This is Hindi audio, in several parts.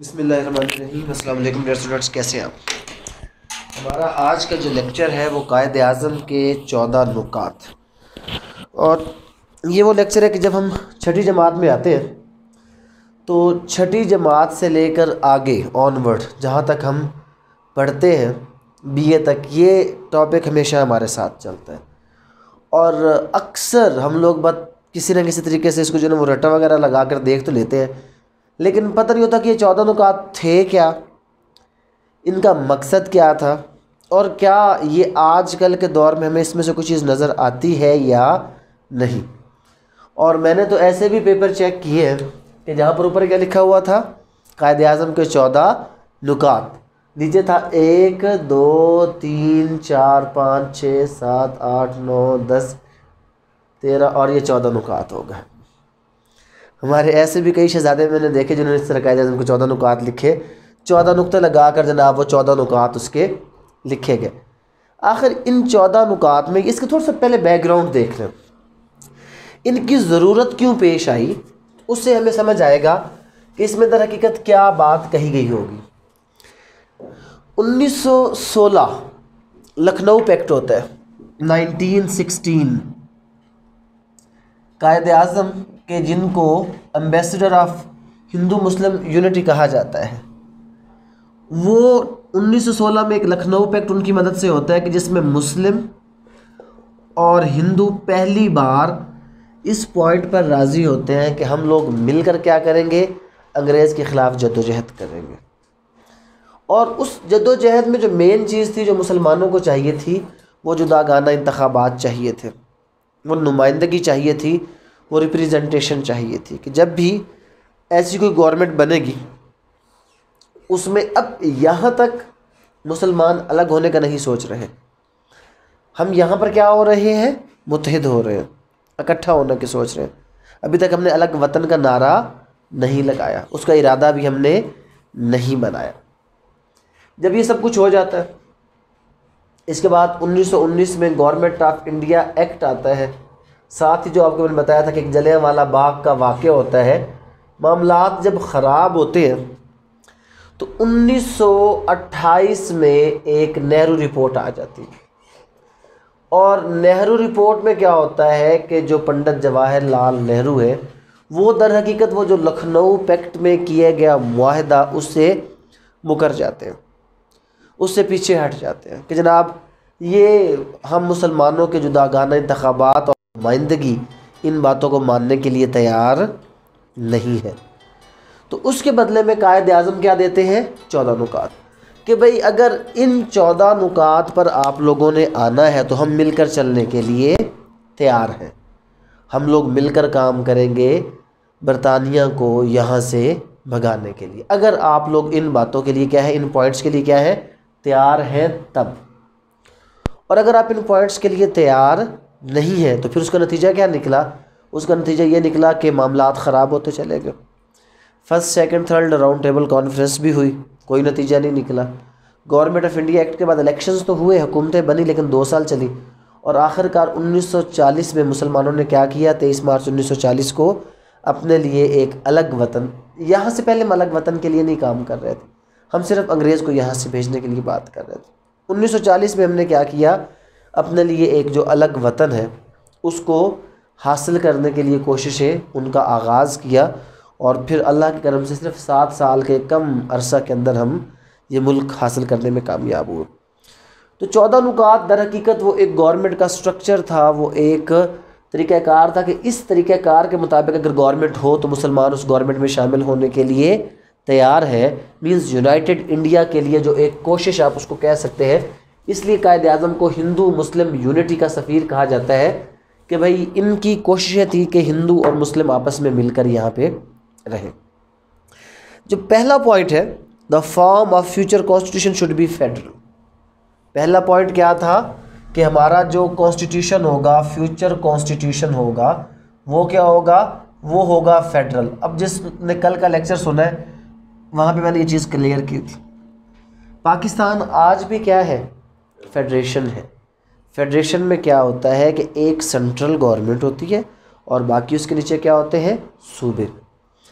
बिस्मिल्लाहिर्रहमानिर्रहीम। अस्सलाम वालेकुम डियर स्टूडेंट्स, कैसे हैं आप। हमारा आज का जो लेक्चर है वो कायद आज़म के 14 नुकात। और ये वो लेक्चर है कि जब हम छठी जमात में आते हैं तो छठी जमात से लेकर आगे ऑनवर्ड जहाँ तक हम पढ़ते हैं बीए तक, ये टॉपिक हमेशा हमारे साथ चलता है। और अक्सर हम लोग बात किसी न किसी तरीके से इसको जो है वो रट्टा वगैरह लगा कर देख तो लेते हैं, लेकिन पता नहीं होता कि ये 14 नुकात थे क्या, इनका मकसद क्या था, और क्या ये आजकल के दौर में हमें इसमें से कुछ चीज़ नज़र आती है या नहीं। और मैंने तो ऐसे भी पेपर चेक किए हैं कि जहाँ पर ऊपर क्या लिखा हुआ था, कायद आज़म के 14 नुकात, नीचे था 1 2 3 4 5 6 7 8 9 10 13 और ये 14 नुकात हो गए। हमारे ऐसे भी कई शहजादे मैंने देखे जिन्होंने इस तरह कायद आज़म को 14 नुकात लिखे, 14 नुक्ते लगा कर जनाब वो 14 नुकात उसके लिखे गए। आखिर इन 14 नुकात में इसके थोड़ा सा पहले बैकग्राउंड देख लें, इनकी ज़रूरत क्यों पेश आई, उससे हमें समझ आएगा कि इसमें दर हकीकत क्या बात कही गई होगी। 1916 लखनऊ पैक्ट होता है, 1916। कायद आज़म के जिनको ambassador of Hindu Muslim unity कहा जाता है, वो 1916 में एक लखनऊ पैक्ट उनकी मदद से होता है कि जिसमें मुस्लिम और हिंदू पहली बार इस पॉइंट पर राज़ी होते हैं कि हम लोग मिलकर क्या करेंगे, अंग्रेज़ के ख़िलाफ़ जद्दोजहद करेंगे। और उस जद्दोजहद में जो मेन चीज़ थी जो मुसलमानों को चाहिए थी, वो जुदागाना इंतखाबात चाहिए थे, वो नुमाइंदगी चाहिए थी, वो रिप्रेजेंटेशन चाहिए थी कि जब भी ऐसी कोई गवर्नमेंट बनेगी उसमें अब यहाँ तक मुसलमान अलग होने का नहीं सोच रहे, हम यहाँ पर क्या हो रहे हैं, मुत्तहिद हो रहे हैं, इकट्ठा होने की सोच रहे हैं। अभी तक हमने अलग वतन का नारा नहीं लगाया, उसका इरादा भी हमने नहीं बनाया। जब ये सब कुछ हो जाता है, इसके बाद 1919 में गवर्नमेंट ऑफ इंडिया एक्ट आता है। साथ ही जो आपको मैंने बताया था कि एक जलियांवाला बाग का वाक़या होता है। मामलात जब ख़राब होते हैं तो 1928 में एक नेहरू रिपोर्ट आ जाती है। और नेहरू रिपोर्ट में क्या होता है कि जो पंडित जवाहरलाल नेहरू है वो दर हकीकत वो जो लखनऊ पैक्ट में किया गया मुआहदा उससे मुकर जाते हैं, उससे पीछे हट जाते हैं कि जनाब ये हम मुसलमानों के जुदागाना इंतखाबात और नुमाइंदगी, इन बातों को मानने के लिए तैयार नहीं है। तो उसके बदले में कायद आज़म क्या देते हैं, 14 नुकात, कि भाई अगर इन 14 नुकात पर आप लोगों ने आना है तो हम मिलकर चलने के लिए तैयार हैं। हम लोग मिलकर काम करेंगे बरतानिया को यहाँ से भगाने के लिए, अगर आप लोग इन बातों के लिए क्या है, इन पॉइंट्स के लिए क्या है, तैयार हैं तब। और अगर आप इन पॉइंट्स के लिए तैयार नहीं है तो फिर उसका नतीजा क्या निकला, उसका नतीजा ये निकला कि मामलात ख़राब होते चले गए। First second third round table conference भी हुई, कोई नतीजा नहीं निकला। गवर्नमेंट ऑफ इंडिया एक्ट के बाद इलेक्शंस तो हुए, हुकूमतें बनी, लेकिन 2 साल चली। और आखिरकार 1940 में मुसलमानों ने क्या किया, 23 मार्च 1940 को अपने लिए एक अलग वतन, यहाँ से पहले हम अलग वतन के लिए नहीं काम कर रहे थे, हम सिर्फ अंग्रेज़ को यहाँ से भेजने के लिए बात कर रहे थे। 1940 में हमने क्या किया, अपने लिए एक जो अलग वतन है उसको हासिल करने के लिए कोशिशें उनका आगाज़ किया। और फिर अल्लाह के करम से सिर्फ 7 साल के कम अरसा के अंदर हम ये मुल्क हासिल करने में कामयाब हुए। तो 14 नुकात दर हकीकत वो एक गवर्नमेंट का स्ट्रक्चर था, वो एक तरीक़ाकार था कि इस तरीक़ाकार के मुताबिक अगर गवर्नमेंट हो तो मुसलमान उस गवर्नमेंट में शामिल होने के लिए तैयार है। मींस यूनाइटेड इंडिया के लिए जो एक कोशिश आप उसको कह सकते हैं। इसलिए कायद आज़म को हिंदू मुस्लिम यूनिटी का सफ़ीर कहा जाता है कि भाई इनकी कोशिशें थी कि हिंदू और मुस्लिम आपस में मिलकर यहाँ पे रहें। जो पहला पॉइंट है, the form of future constitution should be federal. पहला पॉइंट क्या था कि हमारा जो कॉन्स्टिट्यूशन होगा, फ्यूचर कॉन्स्टिट्यूशन होगा, वो क्या होगा, वो होगा फेडरल। अब जिसने कल का लेक्चर सुना है वहाँ पे मैंने ये चीज़ क्लियर की थी। पाकिस्तान आज भी क्या है, फेडरेशन है। फेडरेशन में क्या होता है कि एक सेंट्रल गवर्नमेंट होती है और बाकी उसके नीचे क्या होते हैं, सूबे।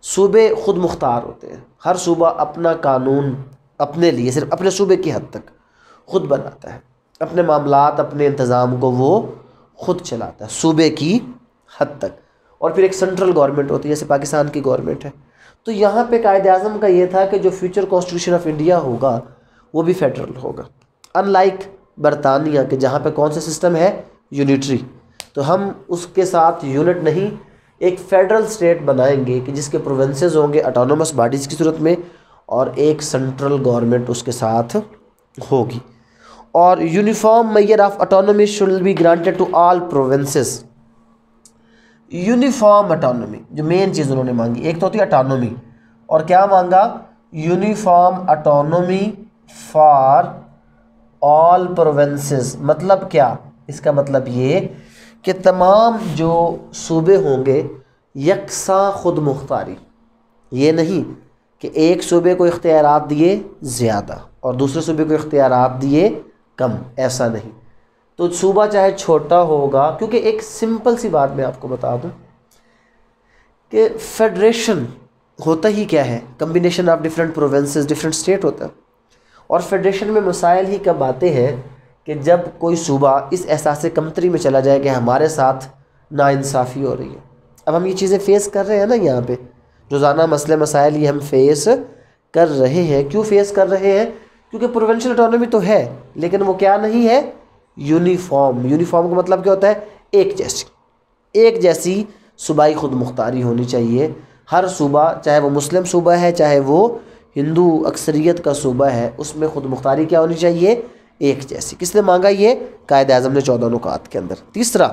सूबे खुद मुख्तार होते हैं, हर सूबा अपना कानून अपने लिए सिर्फ अपने सूबे की हद तक खुद बनाता है, अपने मामलात अपने इंतज़ाम को वो खुद चलाता है सूबे की हद तक। और फिर एक सेंट्रल गवर्नमेंट होती है, जैसे पाकिस्तान की गवर्नमेंट है। तो यहाँ पे कायदे आज़म का ये था कि जो फ्यूचर कॉन्स्टिट्यूशन ऑफ इंडिया होगा वो भी फेडरल होगा, अनलाइक बरतानिया के जहाँ पे कौन सा सिस्टम है, यूनिटरी। तो हम उसके साथ यूनिट नहीं, एक फेडरल स्टेट बनाएंगे कि जिसके प्रोविंसेस होंगे ऑटोनोमस बॉडीज़ की सूरत में, और एक सेंट्रल गवर्नमेंट उसके साथ होगी। और uniform measure of autonomy should be granted to all provinces. Uniform autonomy जो मेन चीज़ उन्होंने मांगी, एक तो होती है ऑटोनॉमी, और क्या मांगा, uniform autonomy for all provinces. मतलब क्या, इसका मतलब ये कि तमाम जो सूबे होंगे यकसा खुद मुख्तारी, ये नहीं कि एक सूबे को इख्तियारात दिए ज़्यादा और दूसरे सूबे को इख्तियारात दिए कम, ऐसा नहीं। तो सूबा चाहे छोटा होगा, क्योंकि एक सिंपल सी बात मैं आपको बता दूं कि फेडरेशन होता ही क्या है, combination of different provinces, different state होता है। और फेडरेशन में मसाइल ही कब आते हैं कि जब कोई सूबा इस एहसास कमतरी में चला जाए कि हमारे साथ नाइंसाफ़ी हो रही है। अब हम ये चीज़ें फ़ेस कर रहे हैं ना, यहाँ पे रोज़ाना मसले मसाइल ये हम फेस कर रहे हैं। क्यों फेस कर रहे हैं, क्योंकि प्रोविंशियल ऑटोनॉमी तो है लेकिन वो क्या नहीं है, यूनिफॉर्म। यूनिफॉर्म का मतलब क्या होता है, एक जैसी सूबाई खुद मुख्तारी होनी चाहिए। हर सूबा, चाहे वो मुस्लिम सूबा है चाहे वो हिंदू अक्सरियत का सूबा है, उसमें खुद मुख्तारी क्या होनी चाहिए, एक जैसी। किसने मांगा ये, कायदे आज़म ने 14 नुकात के अंदर। तीसरा,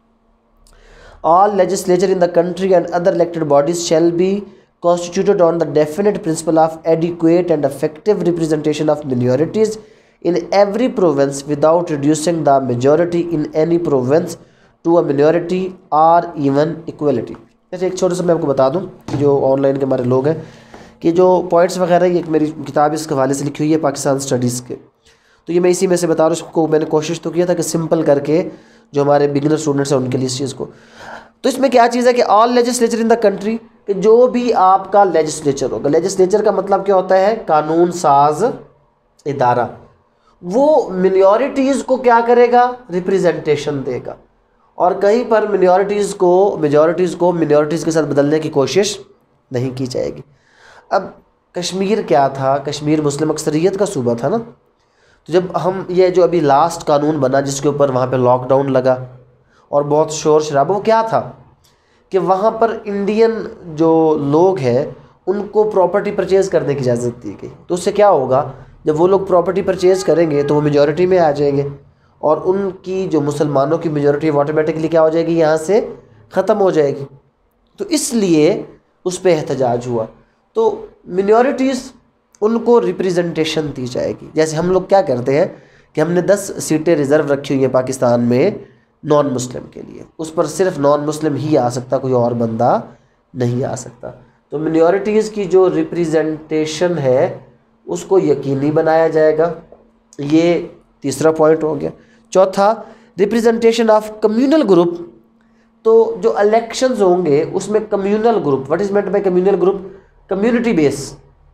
all legislature in the country and other elected bodies shall be constituted on the definite principle of adequate and effective representation of minorities in every province without reducing the majority in any province to a minority or even equality। जैसे एक छोटा सा मैं आपको बता दूं कि जो ऑनलाइन के हमारे लोग हैं कि जो पॉइंट्स वगैरह, ये एक मेरी किताब इस हवाले से लिखी हुई है पाकिस्तान स्टडीज़ के, तो ये मैं इसी में से बता रहा हूँ। उसको मैंने कोशिश तो किया था कि सिंपल करके जो हमारे बिगिनर स्टूडेंट्स हैं उनके लिए इस चीज़ को। तो इसमें क्या चीज़ है कि all legislature in the country, कि जो भी आपका लेजिस्लेचर होगा, लेजिस्लेचर का मतलब क्या होता है, कानून साज इदारा, वो मिनॉरिटीज़ को क्या करेगा, रिप्रेजेंटेशन देगा। और कहीं पर मिनॉरिटीज़ को मिनॉरिटीज़ के साथ बदलने की कोशिश नहीं की जाएगी। अब कश्मीर क्या था, कश्मीर मुस्लिम अक्सरियत का सूबा था ना। तो जब हम ये जो अभी लास्ट कानून बना जिसके ऊपर वहाँ पे लॉकडाउन लगा और बहुत शोर शराबा, वो क्या था कि वहाँ पर इंडियन जो लोग हैं उनको प्रॉपर्टी परचेज़ करने की इजाज़त दी गई। तो उससे क्या होगा, जब वो लोग प्रॉपर्टी परचेज़ करेंगे तो वो मेजॉरिटी में आ जाएंगे और उनकी जो मुसलमानों की मेजॉरिटी ऑटोमेटिकली क्या हो जाएगी, यहाँ से ख़त्म हो जाएगी। तो इसलिए उस पर एहतजाज हुआ। तो मिनॉरिटीज़ उनको रिप्रेजेंटेशन दी जाएगी। जैसे हम लोग क्या करते हैं कि हमने 10 सीटें रिज़र्व रखी हुई है पाकिस्तान में नॉन मुस्लिम के लिए, उस पर सिर्फ नॉन मुस्लिम ही आ सकता, कोई और बंदा नहीं आ सकता। तो मिनॉरिटीज़ की जो रिप्रेजेंटेशन है उसको यकीनी बनाया जाएगा। ये तीसरा पॉइंट हो गया। चौथा, रिप्रेजेंटेशन ऑफ कम्युनल ग्रुप। तो जो इलेक्शंस होंगे उसमें communal group, what is meant by communal group, community base.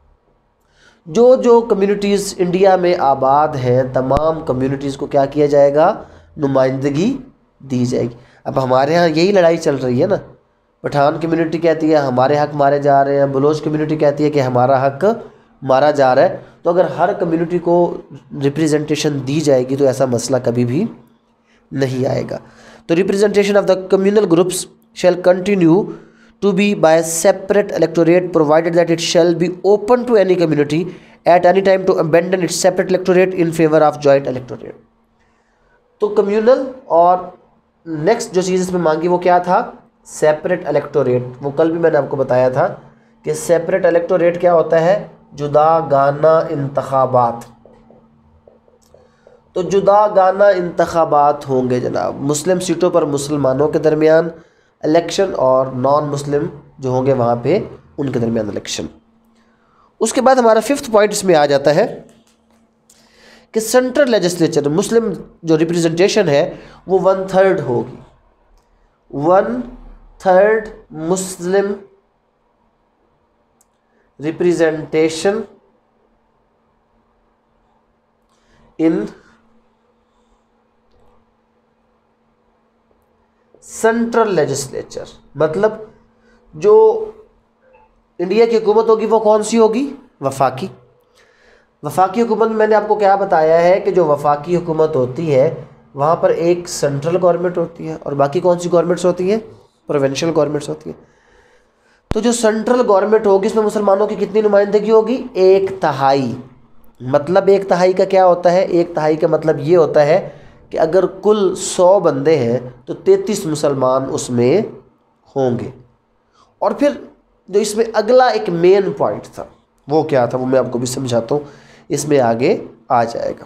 जो कम्युनिटीज़ इंडिया में आबाद हैं तमाम कम्युनिटीज़ को क्या किया जाएगा, नुमाइंदगी दी जाएगी। अब हमारे यहाँ यही लड़ाई चल रही है ना, पठान कम्युनिटी कहती है हमारे हक मारे जा रहे हैं, बलोच कम्युनिटी कहती है कि हमारा हक मारा जा रहा है। तो अगर हर कम्युनिटी को रिप्रेजेंटेशन दी जाएगी तो ऐसा मसला कभी भी नहीं आएगा। तो representation of the communal groups shall continue to be by a separate electorate provided that it shall be open to any community at any time to abandon its separate electorate in favor of joint electorate। तो कम्युनल और नेक्स्ट जो चीज़ इसमें मांगी वो क्या था, सेपरेट इलेक्टोरेट। वो कल भी मैंने आपको बताया था कि सेपरेट इलेक्टोरेट क्या होता है, जुदा गाना इंतखाबात। तो जुदा गाना इंतखाबात होंगे जनाब, मुस्लिम सीटों पर मुसलमानों के दरमियान इलेक्शन और नॉन मुस्लिम जो होंगे वहाँ पे उनके दरमियान इलेक्शन। उसके बाद हमारा 5th पॉइंट इसमें आ जाता है कि सेंट्रल लेजिस्लेचर, मुस्लिम जो रिप्रेजेंटेशन है वो 1/3 होगी। 1/3 Muslim representation in central legislature, मतलब जो इंडिया की हुकूमत होगी वो कौन सी होगी? वफाकी। वफाकी हुकूमत में मैंने आपको क्या बताया है कि जो वफाकी हुकूमत होती है वहाँ पर एक सेंट्रल गवर्नमेंट होती है और बाकी कौन सी गवर्नमेंट्स होती हैं? प्रोविंशियल गवर्नमेंट्स होती हैं। तो जो सेंट्रल गवर्नमेंट होगी इसमें मुसलमानों की कितनी नुमाइंदगी होगी? 1/3। मतलब 1/3 का क्या होता है? 1/3 का मतलब ये होता है कि अगर कुल 100 बंदे हैं तो 33 मुसलमान उसमें होंगे। और फिर जो इसमें अगला एक मेन पॉइंट था वो क्या था, वो मैं आपको भी समझाता हूँ, इसमें आगे आ जाएगा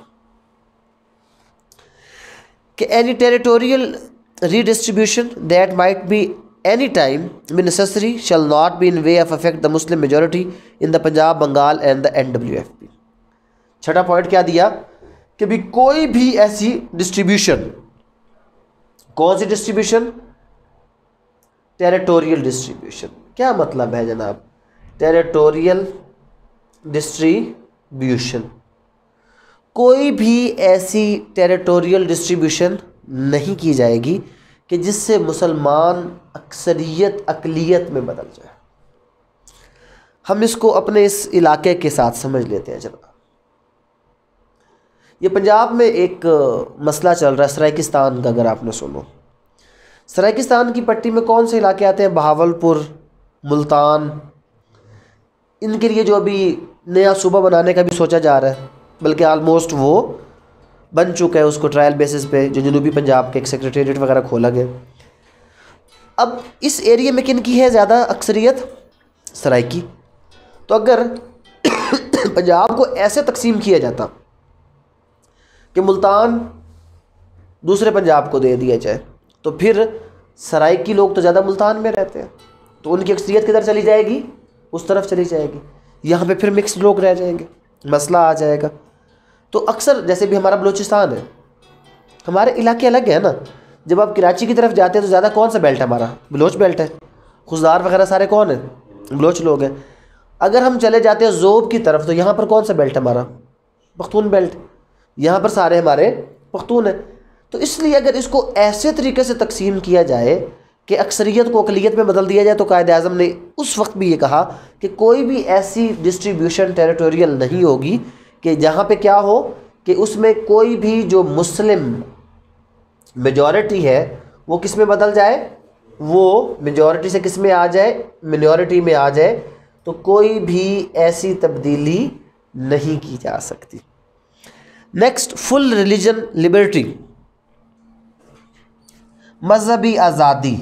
कि any territorial redistribution that might be any time be necessary shall not be in way of affect the Muslim majority in the Punjab, Bengal and the NWFP। छठा पॉइंट क्या दिया कि भी कोई भी ऐसी डिस्ट्रीब्यूशन, कौन सी डिस्ट्रीब्यूशन? Territorial distribution. क्या मतलब है जनाब टेरिटोरियल डिस्ट्रीब्यूशन? कोई भी ऐसी टेरिटोरियल डिस्ट्रीब्यूशन नहीं की जाएगी कि जिससे मुसलमान अक्सरियत अकलियत में बदल जाए। हम इसको अपने इस इलाके के साथ समझ लेते हैं जनाब। ये पंजाब में एक मसला चल रहा है सराइकिस्तान का। अगर आपने सुनो, सराइकिस्तान की पट्टी में कौन से इलाके आते हैं? बहावलपुर, मुल्तान। इनके लिए जो अभी नया सूबा बनाने का भी सोचा जा रहा है, बल्कि आलमोस्ट वो बन चुका है, उसको ट्रायल बेसिस पे जो जनूबी पंजाब के एक सेक्रेटेरिएट वगैरह खोला गया। अब इस एरिया में किन की है ज़्यादा अक्सरियत? सराइकी। तो अगर पंजाब को ऐसे तकसीम किया जाता कि मुल्तान दूसरे पंजाब को दे दिया जाए तो फिर सराइकी लोग तो ज़्यादा मुल्तान में रहते हैं, तो उनकी अक्सरियत किधर चली जाएगी? उस तरफ चली जाएगी। यहाँ पे फिर मिक्स्ड लोग रह जाएंगे, मसला आ जाएगा। तो अक्सर जैसे भी हमारा बलूचिस्तान है, हमारे इलाके अलग है ना। जब आप कराची की तरफ जाते हैं तो ज़्यादा कौन सा बेल्ट है? हमारा बलोच बेल्ट है। खुजदार वगैरह सारे कौन है? बलोच लोग हैं। अगर हम चले जाते हैं ज़ोब की तरफ तो यहाँ पर कौन सा बेल्ट है? हमारा पख्तून बेल्ट। यहाँ पर सारे हमारे पख्तून हैं। तो इसलिए अगर इसको ऐसे तरीके से तकसीम किया जाए कि अक्सरियत को अकलियत में बदल दिया जाए, तो कायद आज़म ने उस वक्त भी ये कहा कि कोई भी ऐसी डिस्ट्रीब्यूशन टेरिटोरियल नहीं होगी कि जहाँ पे क्या हो कि उसमें कोई भी जो मुस्लिम मेजॉरिटी है वो किस में बदल जाए? वो मेजॉरिटी से किस में आ जाए? मिनॉरिटी में आ जाए। तो कोई भी ऐसी तब्दीली नहीं की जा सकती। नेक्स्ट, फुल रिलीजन लिबर्टी, मजहबी आज़ादी।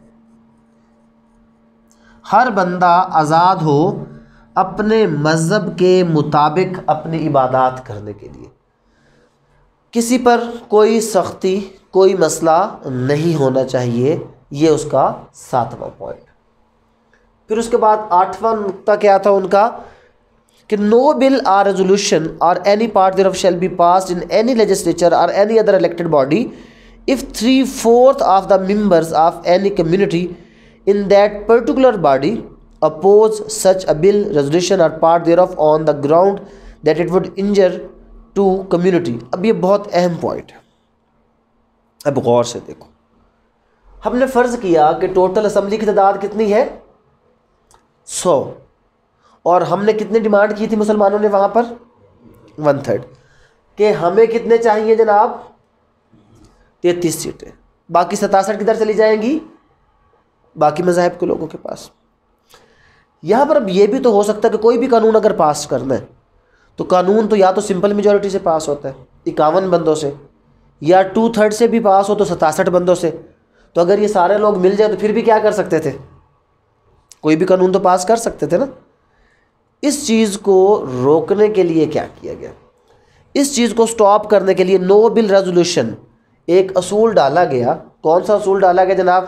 हर बंदा आज़ाद हो अपने मज़हब के मुताबिक अपनी इबादत करने के लिए। किसी पर कोई सख्ती, कोई मसला नहीं होना चाहिए। ये उसका 7वां पॉइंट। फिर उसके बाद 8वां नुक्ता क्या था उनका कि नो बिल आर रेजोल्यूशन और any part thereof shall be passed in any legislature और any other elected body if 3/4 of the members of any community in that particular body oppose such a bill, resolution or part thereof on the ground that it would injure to community। अब ये बहुत अहम पॉइंट है। अब गौर से देखो, हमने फ़र्ज़ किया कि टोटल असम्बली की तादाद कितनी है? 100। और हमने कितनी डिमांड की थी मुसलमानों ने वहाँ पर? 1/3। कि हमें कितने चाहिए जनाब? 33 सीटें। बाकी 67 किधर चली जाएंगी? बाकी मज़ाहिब के लोगों के पास। यहाँ पर अब ये भी तो हो सकता है कि कोई भी कानून अगर पास करना है तो कानून तो या तो सिंपल मेजॉरिटी से पास होता है 51 बंदों से, या 2/3 से भी पास हो तो 67 बंदों से। तो अगर ये सारे लोग मिल जाए तो फिर भी क्या कर सकते थे? कोई भी कानून तो पास कर सकते थे ना। इस चीज़ को रोकने के लिए क्या किया गया? इस चीज़ को स्टॉप करने के लिए नो बिल रेजोल्यूशन एक असूल डाला गया। कौन सा असूल डाला गया जनाब?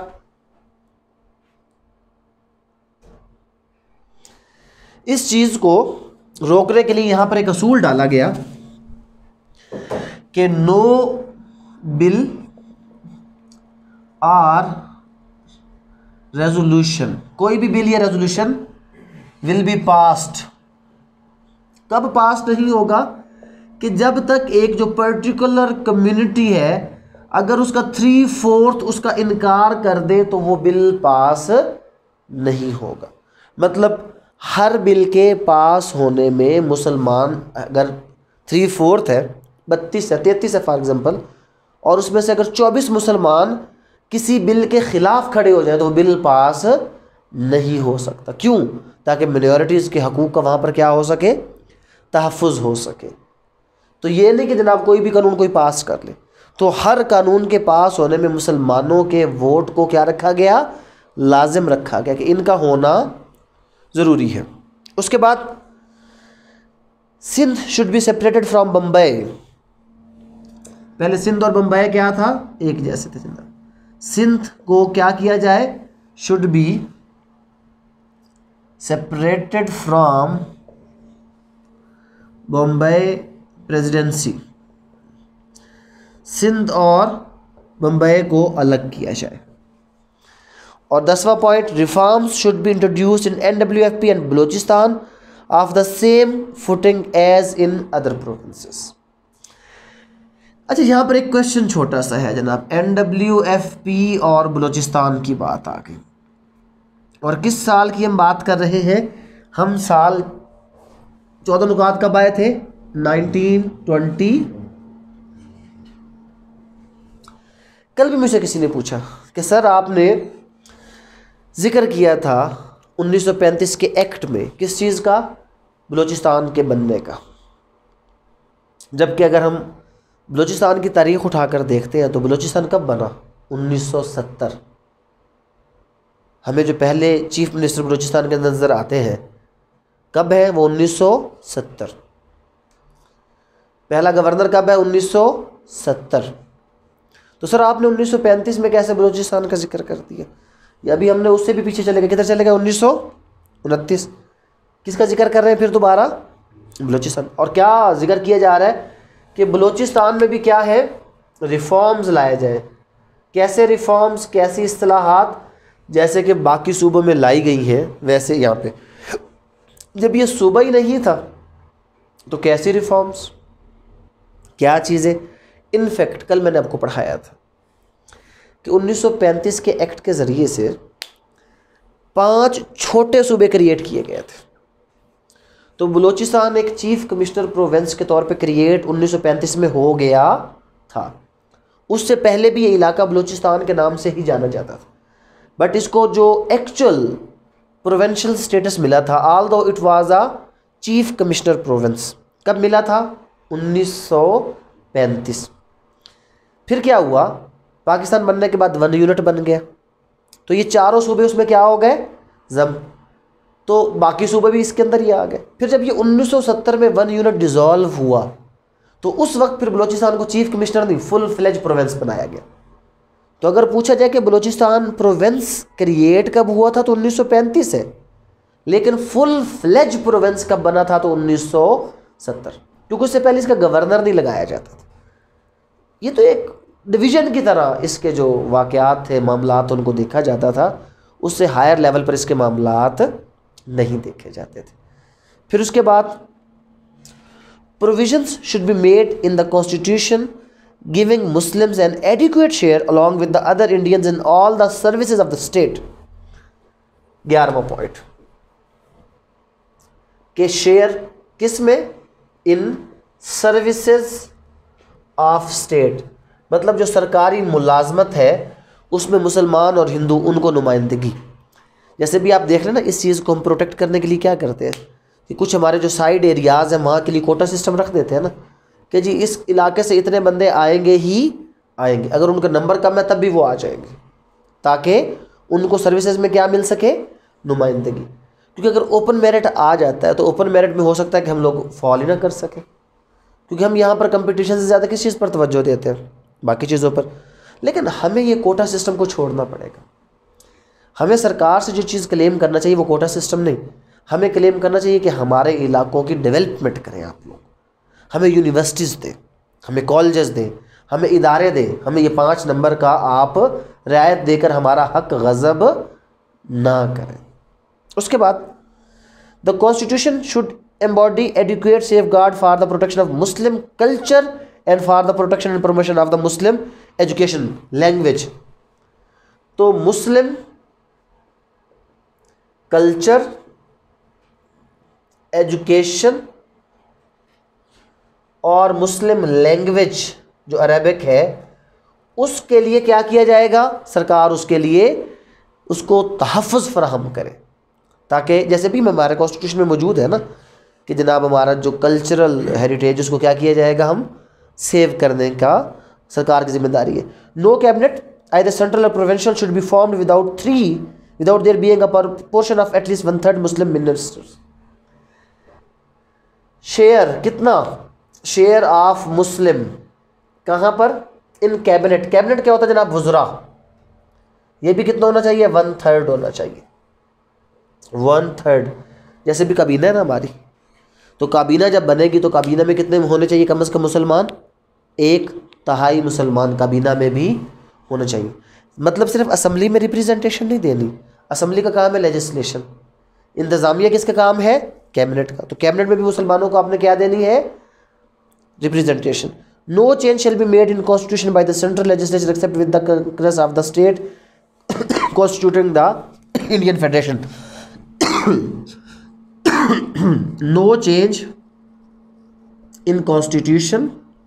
इस चीज़ को रोकने के लिए यहां पर एक असूल डाला गया कि नो बिल आर रेजोल्यूशन, कोई भी बिल या रेजोल्यूशन विल बी पास्ड। कब पास नहीं होगा? कि जब तक एक जो पर्टिकुलर कम्युनिटी है अगर उसका 3/4 उसका इनकार कर दे तो वो बिल पास नहीं होगा। मतलब हर बिल के पास होने में मुसलमान अगर 3/4 है, 32 है, 33 है फॉर एग्जांपल, और उसमें से अगर 24 मुसलमान किसी बिल के खिलाफ खड़े हो जाए तो वो बिल पास नहीं हो सकता। क्यों? ताकि मिनॉरिटीज़ के हकूक़ का वहाँ पर क्या हो सके, तहफ़्फ़ुज़ हो सके। तो ये नहीं कि जनाब कोई भी कानून कोई पास कर ले। तो हर कानून के पास होने में मुसलमानों के वोट को क्या रखा गया, लाजिम रखा गया कि इनका होना ज़रूरी है। उसके बाद Sindh should be separated from Bombay. पहले सिंध और बम्बई क्या था, एक जैसे थे जनाब। सिंध को क्या किया जाए, should be separated from Bombay presidency. Sindh और बम्बई को अलग किया जाए। और 10वां point, reforms should be introduced in NWFP and Baluchistan of the same footing as in other provinces. अच्छा, यहाँ पर एक क्वेश्चन छोटा सा है जनाब। NWFP और बलूचिस्तान की बात आ गई, और किस साल की हम बात कर रहे हैं? हम साल 14 नुकात कब आए थे? 1920। कल भी मुझसे किसी ने पूछा कि सर आपने जिक्र किया था 1935 के एक्ट में किस चीज़ का, बलूचिस्तान के बनने का। जबकि अगर हम बलूचिस्तान की तारीख उठाकर देखते हैं तो बलूचिस्तान कब बना? 1970। हमें जो पहले चीफ मिनिस्टर बलूचिस्तान के नज़र आते हैं कब है? वो 1970। पहला गवर्नर कब है? 1970। तो सर आपने 1935 में कैसे बलूचिस्तान का जिक्र कर दिया? या अभी हमने उससे भी पीछे चले गए, किधर चले गए? 1929। किसका जिक्र कर रहे हैं फिर दोबारा? बलूचिस्तान। और क्या जिक्र किया जा रहा है कि बलूचिस्तान में भी क्या है, रिफॉर्म्स लाए जाए। कैसे रिफॉर्म्स, कैसी इस्तिलाहात जैसे कि बाकी सूबों में लाई गई हैं वैसे यहाँ पे। जब ये सूबा ही नहीं था तो कैसी रिफॉर्म्स, क्या चीज़ें। इनफैक्ट कल मैंने आपको पढ़ाया था कि 1935 के एक्ट के ज़रिए से 5 छोटे सूबे क्रिएट किए गए थे। तो बलूचिस्तान एक चीफ कमिश्नर प्रोविंस के तौर पे क्रिएट 1935 में हो गया था। उससे पहले भी ये इलाका बलूचिस्तान के नाम से ही जाना जाता था, बट इसको जो एक्चुअल प्रोविंशियल स्टेटस मिला था, although it was a chief commissioner province, कब मिला था? 1935। फिर क्या हुआ? पाकिस्तान बनने के बाद 1 यूनिट बन गया, तो ये चारों सूबे उसमें क्या हो गए? जम। तो बाकी सूबे भी इसके अंदर ही आ गए। फिर जब ये 1970 में 1 यूनिट डिसॉल्व हुआ तो उस वक्त फिर बलूचिस्तान को चीफ कमिश्नर नहीं, फुल फ्लेज प्रोविंस बनाया गया। तो अगर पूछा जाए कि बलूचिस्तान प्रोविंस क्रिएट कब हुआ था तो 1935 है, लेकिन फुल फ्लेज प्रोविंस कब बना था तो 1970, क्योंकि उससे पहले इसका गवर्नर नहीं लगाया जाता था। ये तो एक डिवीज़न की तरह इसके जो वाक़यात थे, मामलात, उनको देखा जाता था। उससे हायर लेवल पर इसके मामलात नहीं देखे जाते थे। फिर उसके बाद provisions should be made in the constitution giving Muslims an adequate share along with the other Indians in all the services of the state. 11वां पॉइंट के शेयर किस में? इन सर्विसेज ऑफ स्टेट, मतलब जो सरकारी मुलाजमत है उसमें मुसलमान और हिंदू उनको नुमाइंदगी। जैसे भी आप देख रहे हैं ना, इस चीज़ को हम प्रोटेक्ट करने के लिए क्या करते हैं कि कुछ हमारे जो साइड एरियाज़ हैं वहाँ के लिए कोटा सिस्टम रख देते हैं ना, कि जी इस इलाके से इतने बंदे आएंगे ही आएंगे, अगर उनका नंबर कम है तब भी वो आ जाएंगे, ताकि उनको सर्विसेज में क्या मिल सके? नुमाइंदगी। क्योंकि अगर ओपन मेरिट आ जाता है तो ओपन मेरिट में हो सकता है कि हम लोग फॉल ही ना कर सकें, क्योंकि हम यहाँ पर कंपटीशन से ज़्यादा किस चीज़ पर तवज्जो देते हैं? बाकी चीज़ों पर। लेकिन हमें ये कोटा सिस्टम को छोड़ना पड़ेगा। हमें सरकार से जो चीज़ क्लेम करना चाहिए वो कोटा सिस्टम नहीं, हमें क्लेम करना चाहिए कि हमारे इलाकों की डेवलपमेंट करें आप लोग, हमें यूनिवर्सिटीज़ दें, हमें कॉलेजेस दें, हमें इदारे दें, हमें ये 5 नंबर का आप रियायत देकर हमारा हक गज़ब ना करें। उसके बाद the constitution should embody adequate safeguard for the protection of Muslim culture and for the protection and promotion of the Muslim education language. तो मुस्लिम कल्चर, एजुकेशन और मुस्लिम लैंग्वेज जो अरबिक है उसके लिए क्या किया जाएगा? सरकार उसके लिए उसको तहफ़्फ़ुज़ फराहम करे, ताकि जैसे भी हमारे कॉन्स्टिट्यूशन में मौजूद है ना कि जनाब हमारा जो कल्चरल हेरिटेज उसको क्या किया जाएगा, हम सेव करने का सरकार की जिम्मेदारी है. No cabinet either central or provincial should be formed without there being a proportion of at least 1/3 Muslim ministers. Share कितना? शेयर ऑफ मुस्लिम कहाँ पर? इन कैबिनेट. कैबिनेट क्या होता है जनाब? वज़रा. ये भी कितना होना चाहिए? 1/3 होना चाहिए. 1/3. जैसे भी काबीना है ना हमारी, तो काबीना जब बनेगी तो काबीना में कितने होने चाहिए कम से कम मुसलमान? 1/3 मुसलमान काबीना में भी होना चाहिए. मतलब सिर्फ असम्बली में रिप्रेजेंटेशन नहीं देनी. असम्बली का काम है लेजिस्लेशन, इंतज़ामिया किसका काम है? कैबिनेट का. तो कैबिनेट में भी मुसलमानों को आपने क्या देनी है? Representation. No change shall be made in constitution by the central legislature except with the congress of the state constituting the Indian federation. No change in constitution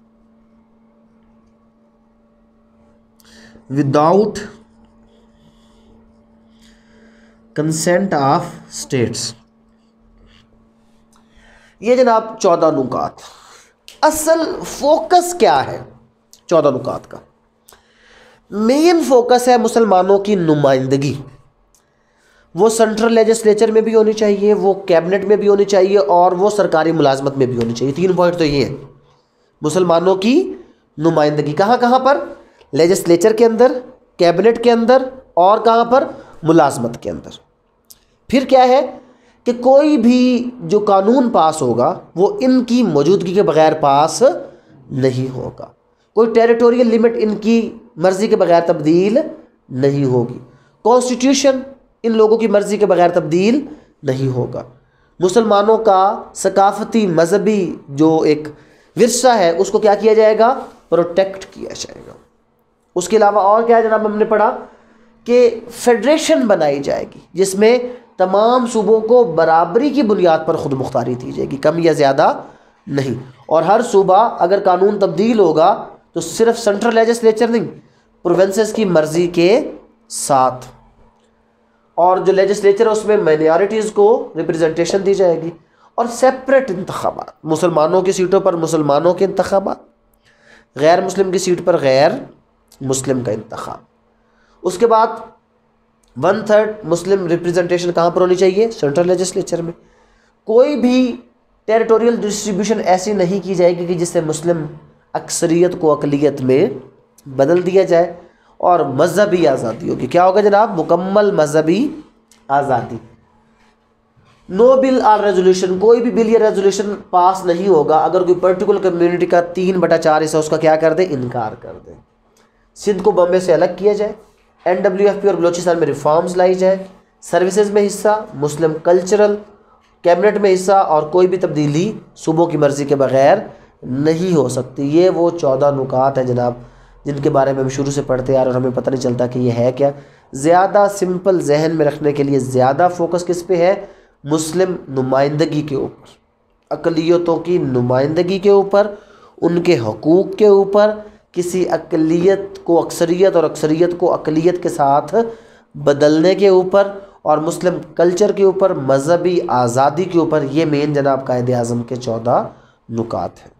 without consent of states. ये जनाब 14 नुकात. असल फोकस क्या है 14 नुकात का? मेन फोकस है मुसलमानों की नुमाइंदगी. वो सेंट्रल लेजिस्लेचर में भी होनी चाहिए, वो कैबिनेट में भी होनी चाहिए और वो सरकारी मुलाजमत में भी होनी चाहिए. 3 पॉइंट तो ये हैं. मुसलमानों की नुमाइंदगी कहाँ कहाँ पर? लेजिस्लेचर के अंदर, कैबिनेट के अंदर और कहाँ पर? मुलाजमत के अंदर. फिर क्या है कि कोई भी जो कानून पास होगा वो इनकी मौजूदगी के बगैर पास नहीं होगा. कोई टेरिटोरियल लिमिट इनकी मर्ज़ी के बगैर तब्दील नहीं होगी. कॉन्स्टिट्यूशन इन लोगों की मर्ज़ी के बगैर तब्दील नहीं होगा. मुसलमानों का सकाफ़ती मजहबी जो एक विरसा है उसको क्या किया जाएगा? प्रोटेक्ट किया जाएगा. उसके अलावा और क्या है जनाब? हमने पढ़ा कि फेडरेशन बनाई जाएगी जिसमें तमाम सूबों को बराबरी की बुनियाद पर खुद मुख्तारी दी जाएगी, कम या ज़्यादा नहीं. और हर सूबा अगर कानून तब्दील होगा तो सिर्फ सेंट्रल लेजिस्लेचर नहीं, प्रोविंसेस की मर्ज़ी के साथ. और जो लेजिस्लेचर है उसमें माइनॉरिटीज़ को रिप्रेजेंटेशन दी जाएगी. और सेपरेट इंतखाबात, मुसलमानों की सीटों पर मुसलमानों के इंतखाबात, गैर मुस्लिम की सीट पर गैर मुस्लिम का इंतखाब. उसके बाद 1/3 मुस्लिम रिप्रेजेंटेशन कहाँ पर होनी चाहिए? सेंट्रल लेजिस्लेचर में. कोई भी टेरिटोरियल डिस्ट्रीब्यूशन ऐसी नहीं की जाएगी कि जिससे मुस्लिम अक्सरियत को अकलियत में बदल दिया जाए. और मजहबी आज़ादी होगी. क्या होगा जनाब? मुकम्मल मजहबी आज़ादी. नो बिल और रेजोल्यूशन, कोई भी बिल या रेजोल्यूशन पास नहीं होगा अगर कोई पर्टिकुलर कम्युनिटी का 3/4 हिस्सा उसका क्या कर दे? इनकार कर दे. सिंध को बॉम्बे से अलग किया जाए, NWFP और बलोचिस्तान में रिफॉर्म्स लाई जाए, सर्विसेज में हिस्सा, मुस्लिम कल्चरल, कैबिनेट में हिस्सा और कोई भी तब्दीली सूबों की मर्ज़ी के बगैर नहीं हो सकती. ये वो 14 नुकात हैं जनाब जिनके बारे में हम शुरू से पढ़ते आ रहे और हमें पता नहीं चलता कि ये है क्या. ज़्यादा सिंपल जहन में रखने के लिए ज़्यादा फोकस किस पे है? मुस्लिम नुमाइंदगी के ऊपर, अक़लियतों की नुमाइंदगी के ऊपर, उनके हकूक़ के ऊपर, किसी अक़लियत को अक्सरियत और अक्सरियत को अक़लियत के साथ बदलने के ऊपर और मुस्लिम कल्चर के ऊपर, मजहबी आज़ादी के ऊपर. ये मेन जनाब कायदे आज़म के 14 नुकात हैं.